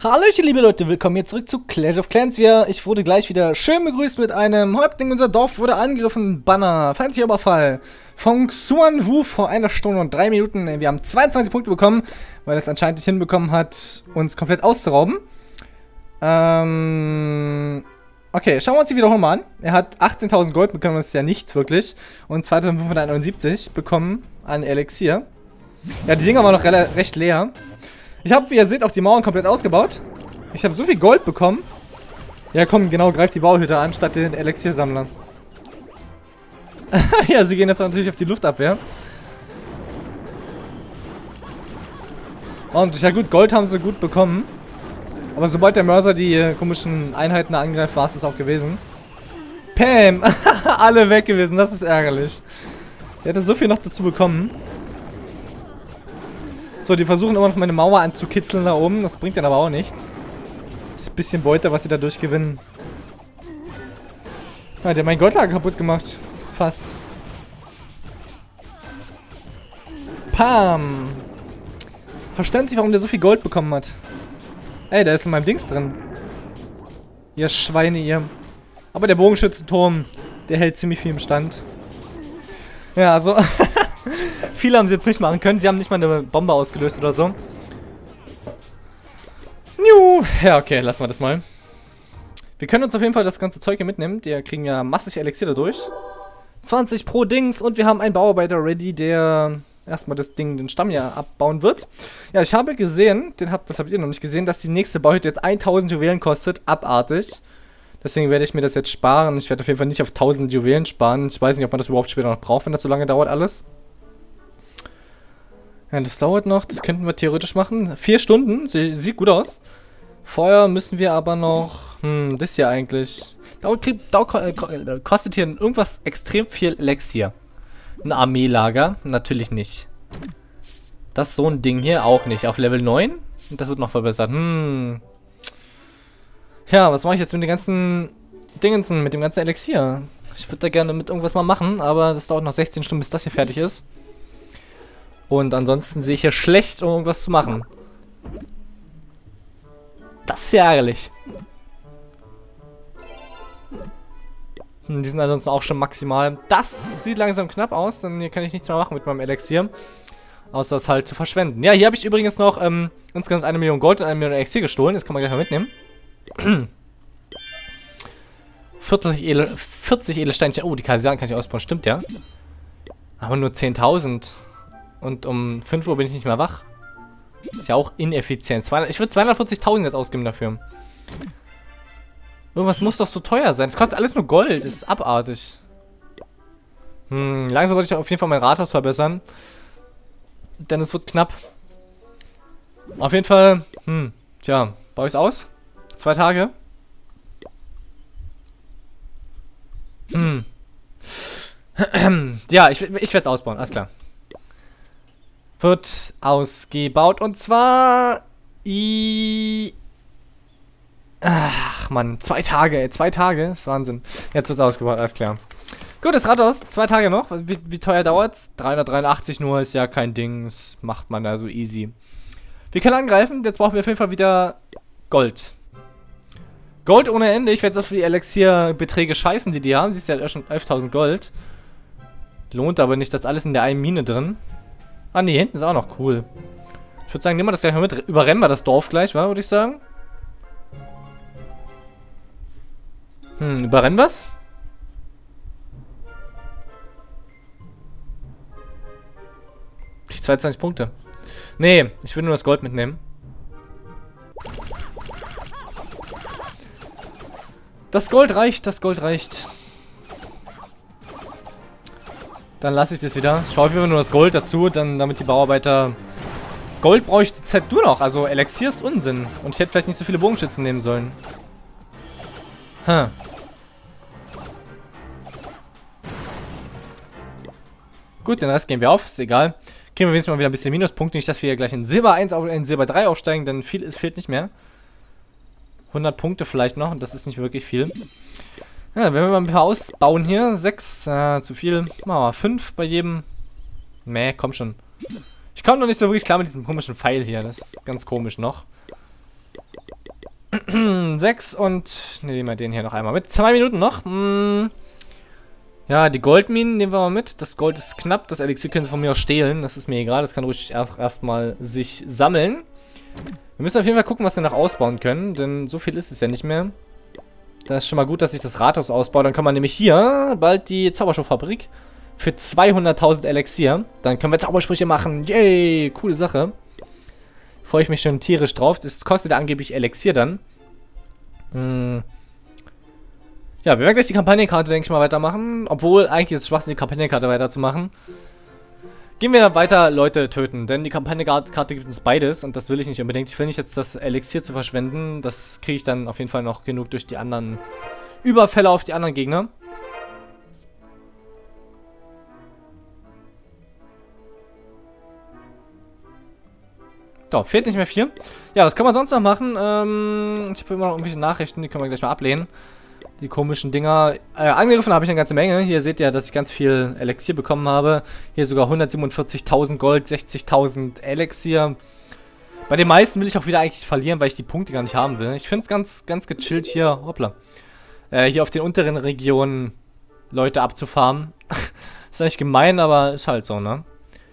Hallöchen, liebe Leute, willkommen hier zurück zu Clash of Clans. Ich wurde gleich wieder schön begrüßt mit einem Häuptling. Unser Dorf wurde angegriffen. Banner, feindlicher Überfall von Xuan Wu vor 1 Stunde und 3 Minuten. Wir haben 22 Punkte bekommen, weil er es anscheinend nicht hinbekommen hat, uns komplett auszurauben. Okay, schauen wir uns die Wiederholung mal an. Er hat 18.000 Gold bekommen, das ist ja nichts wirklich. Und 2.571 bekommen an Elixier. Ja, die Dinger waren noch recht leer. Ich habe, wie ihr seht, auch die Mauern komplett ausgebaut. Ich habe so viel Gold bekommen. Ja, komm, genau, greift die Bauhütte an, statt den Elixiersammler. Ja, sie gehen jetzt natürlich auf die Luftabwehr. Und ja gut, Gold haben sie gut bekommen. Aber sobald der Mörser die komischen Einheiten angreift, war es das auch gewesen. Pam! Alle weg gewesen, das ist ärgerlich. Der hätte so viel noch dazu bekommen. So, die versuchen immer noch meine Mauer anzukitzeln da oben. Das bringt dann aber auch nichts. Das ist ein bisschen Beute, was sie dadurch gewinnen. Ja, der hat mein Goldlager kaputt gemacht. Fast. Pam! Verständlich, warum der so viel Gold bekommen hat. Ey, der ist in meinem Dings drin. Ihr Schweine, ihr. Aber der Bogenschützenturm, der hält ziemlich viel im Stand. Ja, also... Viele haben sie jetzt nicht machen können. Sie haben nicht mal eine Bombe ausgelöst oder so. Ja, okay, lassen wir das mal. Wir können uns auf jeden Fall das ganze Zeug hier mitnehmen. Die kriegen ja massig Elixier dadurch. 20 pro Dings. Und wir haben einen Bauarbeiter ready, der erstmal den Stamm ja abbauen wird. Ja, ich habe gesehen, das habt ihr noch nicht gesehen, dass die nächste Bauhütte jetzt 1000 Juwelen kostet. Abartig. Deswegen werde ich mir das jetzt sparen. Ich werde auf jeden Fall nicht auf 1000 Juwelen sparen. Ich weiß nicht, ob man das überhaupt später noch braucht, wenn das so lange dauert alles. Ja, das dauert noch. Das könnten wir theoretisch machen. 4 Stunden. Sieht gut aus. Vorher müssen wir aber noch... das hier eigentlich. Kostet hier irgendwas extrem viel Elixier. Ein Armeelager? Natürlich nicht. Das so ein Ding hier auch nicht. Auf Level 9? Und das wird noch verbessert. Ja, was mache ich jetzt mit den ganzen Dingensen, mit dem ganzen Elixier? Ich würde da gerne mit irgendwas mal machen, aber das dauert noch 16 Stunden, bis das hier fertig ist. Und ansonsten sehe ich hier schlecht, um irgendwas zu machen. Das ist ja ärgerlich. Die sind ansonsten auch schon maximal. Das sieht langsam knapp aus, denn hier kann ich nichts mehr machen mit meinem Elixier. Außer es halt zu verschwenden. Ja, hier habe ich übrigens noch insgesamt 1 Million Gold und 1 Million Elixier gestohlen. Das kann man gleich mal mitnehmen. 40 Edelsteinchen. Oh, die Kasian kann ich ausbauen. Stimmt ja. Aber nur 10.000. Und um 5 Uhr bin ich nicht mehr wach. Ist ja auch ineffizient. Ich würde 240.000 jetzt ausgeben dafür. Irgendwas muss doch so teuer sein. Es kostet alles nur Gold. Das ist abartig. Langsam wollte ich auf jeden Fall mein Rathaus verbessern. Denn es wird knapp. Auf jeden Fall, tja, baue ich es aus? 2 Tage. Ja, ich werde es ausbauen, alles klar. Wird ausgebaut und zwar... Ach man, 2 Tage, ey, 2 Tage, das ist Wahnsinn. Jetzt wird es ausgebaut, alles klar. Gut, das Rathaus, 2 Tage noch. Wie teuer dauert es? 383 nur, ist ja kein Ding, das macht man also easy. Wir können angreifen, jetzt brauchen wir auf jeden Fall wieder Gold. Gold ohne Ende, ich werde jetzt auf die Elixier-Beträge scheißen, die haben. Siehst du ja schon 11.000 Gold. Lohnt aber nicht, das alles in der einen Mine drin. Ah ne, hier hinten ist auch noch cool. Ich würde sagen, nehmen wir das gleich mal mit. Überrennen wir das Dorf gleich, würde ich sagen. Überrennen wir's? Ich 22 Punkte. Nee, ich will nur das Gold mitnehmen. Das Gold reicht, das Gold reicht. Dann lasse ich das wieder. Ich brauche nur das Gold dazu, damit die Bauarbeiter... Gold brauche ich die Zeit nur noch, also Elixier ist Unsinn. Und ich hätte vielleicht nicht so viele Bogenschützen nehmen sollen. Gut, den Rest gehen wir auf, ist egal. Kriegen wir wenigstens mal wieder ein bisschen Minuspunkte, nicht, dass wir hier gleich in Silber 1 auf in Silber 3 aufsteigen, denn es fehlt nicht mehr. 100 Punkte vielleicht noch, und das ist nicht wirklich viel. Ja, wenn wir mal ein paar ausbauen hier. 6, zu viel. Machen wir mal 5 bei jedem. Mäh, komm schon. Ich komme noch nicht so wirklich klar mit diesem komischen Pfeil hier. Das ist ganz komisch noch. 6 und... Ne, nehmen wir den hier noch einmal mit. 2 Minuten noch. Ja, die Goldminen nehmen wir mal mit. Das Gold ist knapp. Das Elixier können sie von mir aus stehlen. Das ist mir egal. Das kann ruhig erstmal sich sammeln. Wir müssen auf jeden Fall gucken, was wir noch ausbauen können. Denn so viel ist es ja nicht mehr. Da ist schon mal gut, dass ich das Rathaus ausbaue. Dann kann man nämlich hier bald die Zauberschuhfabrik für 200.000 Elixier. Dann können wir Zaubersprüche machen. Yay, coole Sache. Freue ich mich schon tierisch drauf. Das kostet ja angeblich Elixier dann. Ja, wir werden gleich die Kampagnenkarte, denke ich mal, weitermachen. Obwohl, eigentlich ist es Schwachsinn, die Kampagnenkarte weiterzumachen. Gehen wir weiter Leute töten, denn die Kampagnenkarte gibt uns beides und das will ich nicht unbedingt. Ich will nicht jetzt das Elixier zu verschwenden. Das kriege ich dann auf jeden Fall noch genug durch die anderen Überfälle auf die anderen Gegner. So, fehlt nicht mehr viel. Ja, was können wir sonst noch machen? Ich habe immer noch irgendwelche Nachrichten, die können wir gleich mal ablehnen. Die komischen Dinger. Angegriffen habe ich eine ganze Menge. Hier seht ihr, dass ich ganz viel Elixier bekommen habe. Hier sogar 147.000 Gold, 60.000 Elixier. Bei den meisten will ich auch wieder eigentlich verlieren, weil ich die Punkte gar nicht haben will. Ich finde es ganz gechillt hier, hoppla, hier auf den unteren Regionen Leute abzufarmen. Ist eigentlich gemein, aber ist halt so, ne?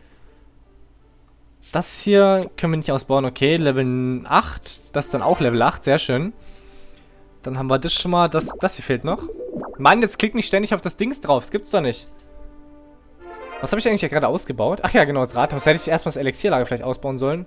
Das hier können wir nicht ausbauen. Okay, Level 8. Das ist dann auch Level 8, sehr schön. Dann haben wir das schon mal. Das hier fehlt noch. Mann, jetzt klick nicht ständig auf das Dings drauf. Das gibt's doch nicht. Was habe ich eigentlich gerade ausgebaut? Ach ja, genau, das Rathaus. Hätte ich erstmal das Elixierlager vielleicht ausbauen sollen.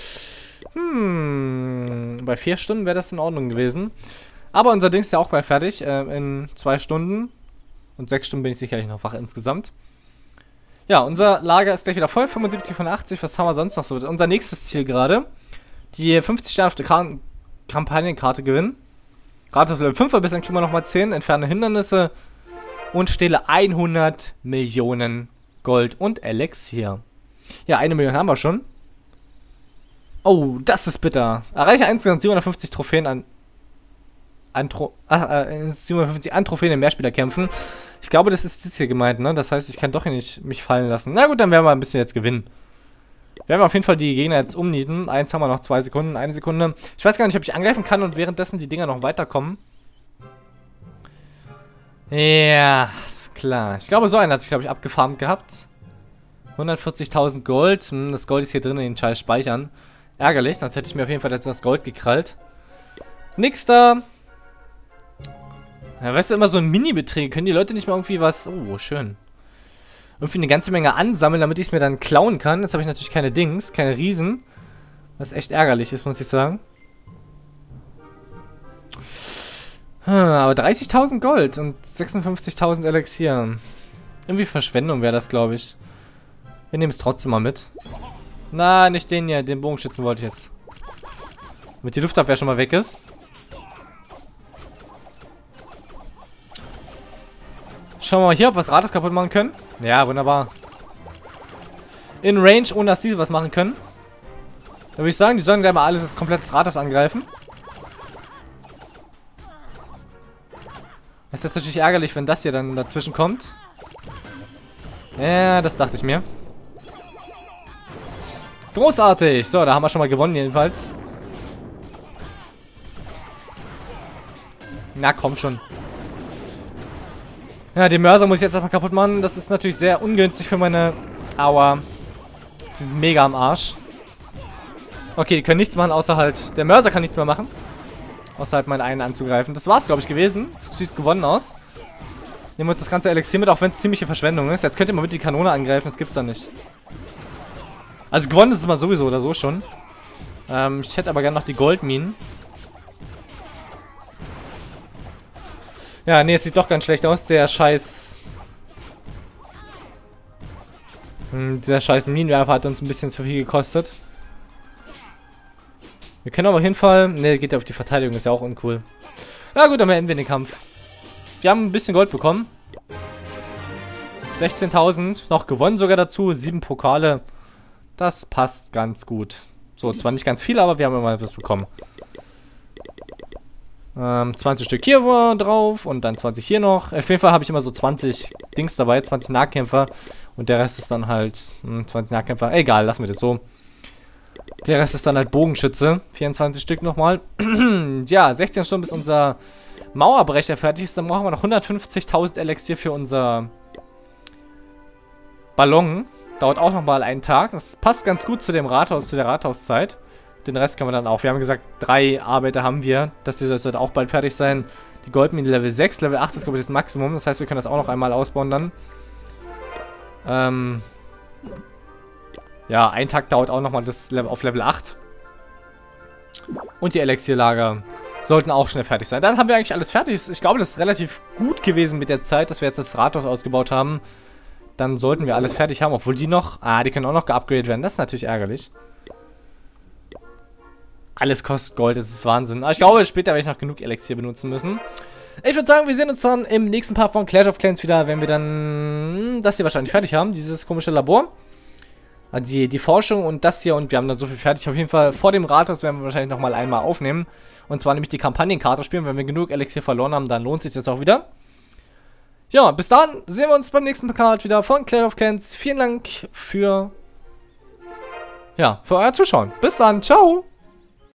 Bei 4 Stunden wäre das in Ordnung gewesen. Aber unser Ding ist ja auch bald fertig. In 2 Stunden. Und 6 Stunden bin ich sicherlich noch wach insgesamt. Ja, unser Lager ist gleich wieder voll. 75 von 80. Was haben wir sonst noch so? Unser nächstes Ziel gerade. Die 50 Sterne auf der Kampagnenkarte gewinnen. Rathaus Level 5, bis dann kriegen wir nochmal 10. Entferne Hindernisse. Und stehle 100 Millionen Gold und Elixier. Ja, 1 Million haben wir schon. Oh, das ist bitter. Erreiche insgesamt 750 Trophäen 750 an Trophäen in Mehrspielerkämpfen. Ich glaube, das ist hier gemeint, ne? Das heißt, ich kann doch hier nicht mich fallen lassen. Na gut, dann werden wir ein bisschen jetzt gewinnen. Wir werden auf jeden Fall die Gegner jetzt umnieten. 1 haben wir noch, 2 Sekunden, 1 Sekunde. Ich weiß gar nicht, ob ich angreifen kann und währenddessen die Dinger noch weiterkommen. Ja, ist klar. Ich glaube, so einen hat sich, glaube ich, abgefarmt gehabt. 140.000 Gold. Das Gold ist hier drin in den scheiß Speichern. Ärgerlich, sonst hätte ich mir auf jeden Fall jetzt das Gold gekrallt. Nix da. Ja, weißt du, immer so ein Mini-Beträge. Können die Leute nicht mal irgendwie was... Oh, schön. Irgendwie eine ganze Menge ansammeln, damit ich es mir dann klauen kann. Jetzt habe ich natürlich keine Dings, keine Riesen. Was echt ärgerlich ist, muss ich sagen. Aber 30.000 Gold und 56.000 Elixier. Irgendwie Verschwendung wäre das, glaube ich. Wir nehmen es trotzdem mal mit. Nein, nicht den hier. Den Bogenschützen wollte ich jetzt. Damit die Luftabwehr schon mal weg ist. Schauen wir mal hier, ob wir das Rathaus kaputt machen können. Ja, wunderbar. In Range, ohne dass diese was machen können. Da würde ich sagen, die sollen gleich mal alles das komplette Rathaus angreifen. Das ist jetzt natürlich ärgerlich, wenn das hier dann dazwischen kommt. Ja, das dachte ich mir. Großartig. So, da haben wir schon mal gewonnen jedenfalls. Na, kommt schon. Ja, den Mörser muss ich jetzt erstmal kaputt machen. Das ist natürlich sehr ungünstig für meine... Aua. Die sind mega am Arsch. Okay, die können nichts machen, außer halt... Der Mörser kann nichts mehr machen. Außer halt meinen einen anzugreifen. Das war's, glaube ich, gewesen. Das sieht gewonnen aus. Nehmen wir uns das ganze Elixier mit, auch wenn es ziemliche Verschwendung ist. Jetzt könnt ihr mal mit die Kanone angreifen. Das gibt's doch nicht. Also gewonnen ist es mal sowieso oder so schon. Ich hätte aber gerne noch die Goldminen. Ja, nee, es sieht doch ganz schlecht aus. Der scheiß... dieser scheiß Minenwerfer hat uns ein bisschen zu viel gekostet. Wir können aber auf jeden Fall... Ne, geht ja auf die Verteidigung, ist ja auch uncool. Na gut, dann beenden wir den Kampf. Wir haben ein bisschen Gold bekommen. 16.000. Noch gewonnen sogar dazu. 7 Pokale. Das passt ganz gut. So, zwar nicht ganz viel, aber wir haben immer was bekommen. 20 Stück hier drauf und dann 20 hier noch. Auf jeden Fall habe ich immer so 20 Dings dabei, 20 Nahkämpfer. Und der Rest ist dann halt 20 Nahkämpfer. Egal, lassen wir das so. Der Rest ist dann halt Bogenschütze. 24 Stück nochmal. Ja, 16 Stunden bis unser Mauerbrecher fertig ist. Dann brauchen wir noch 150.000 Elixier für unser Ballon. Dauert auch nochmal einen Tag. Das passt ganz gut zu dem Rathaus, zu der Rathauszeit. Den Rest können wir dann auch. Wir haben gesagt, 3 Arbeiter haben wir. Das hier sollte auch bald fertig sein. Die Goldmine Level 6, Level 8 ist, glaube ich, das Maximum. Das heißt, wir können das auch noch einmal ausbauen dann. Ja, ein Tag dauert auch nochmal das Level auf Level 8. Und die Elixierlager sollten auch schnell fertig sein. Dann haben wir eigentlich alles fertig. Ich glaube, das ist relativ gut gewesen mit der Zeit, dass wir jetzt das Rathaus ausgebaut haben. Dann sollten wir alles fertig haben, obwohl die noch... die können auch noch geupgradet werden. Das ist natürlich ärgerlich. Alles kostet Gold, das ist Wahnsinn. Aber ich glaube, später werde ich noch genug Elixier benutzen müssen. Ich würde sagen, wir sehen uns dann im nächsten Part von Clash of Clans wieder, wenn wir dann das hier wahrscheinlich fertig haben, dieses komische Labor. Die Forschung und das hier, und wir haben dann so viel fertig. Auf jeden Fall vor dem Rathaus werden wir wahrscheinlich nochmal einmal aufnehmen. Und zwar nämlich die Kampagnenkarte spielen. Wenn wir genug Elixier verloren haben, dann lohnt sich das auch wieder. Ja, bis dann sehen wir uns beim nächsten Part wieder von Clash of Clans. Vielen Dank für euer Zuschauen. Bis dann, ciao!